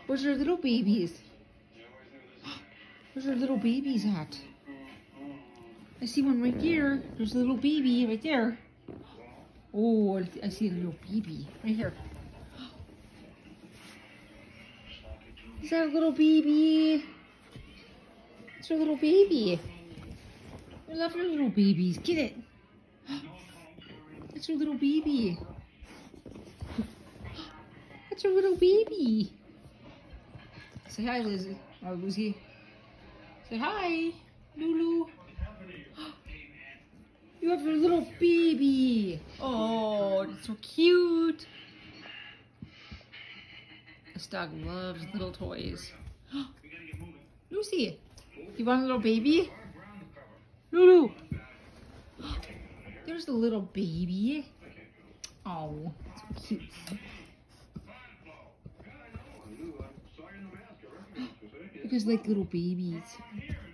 Where's your little babies? Where's your little babies at? I see one right there. There's a little baby right there. Oh, I see a little baby right here. Is that a little baby? It's your little baby. I love your little babies. Get it. That's your little baby. That's your little baby. Say hi, Lizzie. Oh, Lucy. Say hi, Lulu. You have your little baby. Oh, it's so cute. This dog loves little toys. Lucy, you want a little baby? Lulu. There's the little baby. Oh, so cute. You guys like little babies.